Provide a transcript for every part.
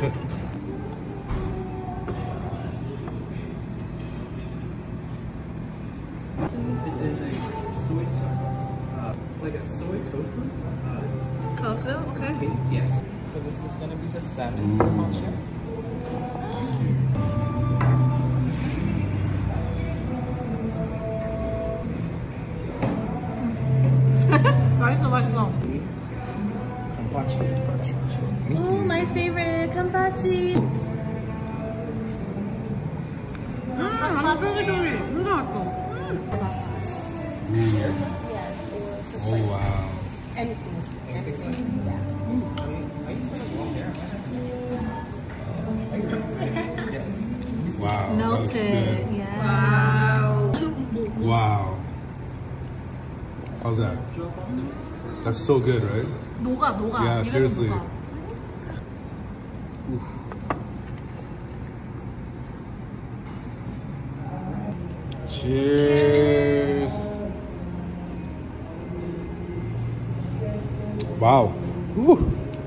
It is a soy sauce. It's like a soy tofu. Tofu? Okay. Yes. So this is going to be the salmon kampachi. 맛있어, 맛있어. Kampachi. Oh, my favorite kampachi. 완전 쫄깃쫄깃. 진짜 맛있어. Oh wow. Everything. Yeah. Wow. Melted. Yeah. Wow. Wow. How's that? That's so good, right? 녹아. Yeah, 입에서 seriously. 녹아. Oof. Cheers. Wow. Woo.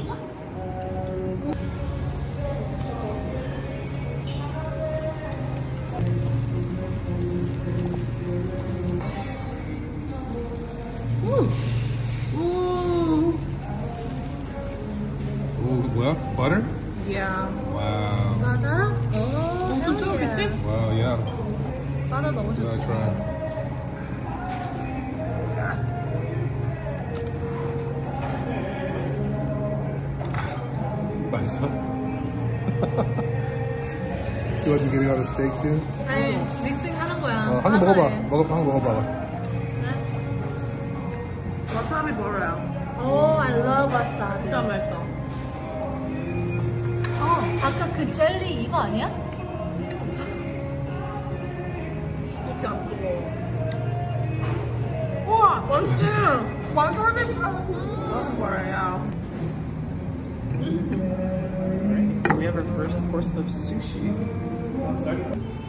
Ooh, what? Butter? Yeah. Wow. 바다? 엄청 쫄깃지? Wow, yeah. 바다 너무 Yeah, 좋지. try. 맛있어? She wasn't getting all the steak too? 아니, 믹싱 하는 거야. 한 개 먹어봐. 한 개 먹어봐. 와사비 버려요. Oh, I love wasabi. 진짜 맛있어. 아까 그 젤리 이거 아니야? 진짜 안 뜨거워. 우와, 맛있지? 와사비 맛있는 거예요. So we have our first course of sushi. Sorry.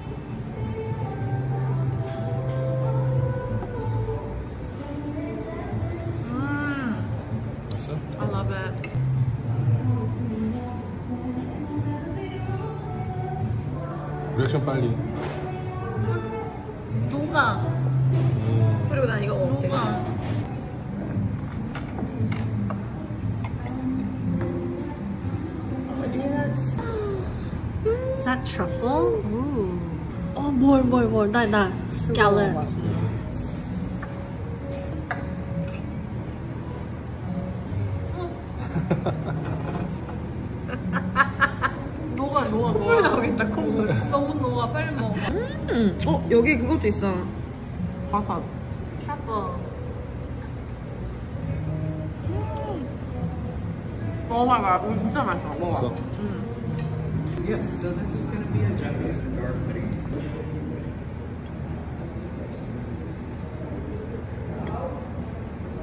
맛있어? I love it. 리액션 빨리. 녹아. 그리고 난 이거 먹을게. 녹아. Is that truffle? Ooh. Oh, more. 나 scallop. 녹아. 콧물 나오겠다, 콧물. 너무 녹아, 빨리 먹어. 여기 그것도 있어. 버섯. truffle. 먹어봐, 이거 진짜 맛있어. 먹어. Yes, so this is going to be a Japanese cigar pudding.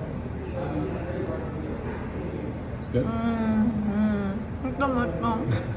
It's good? 진짜 맛있어.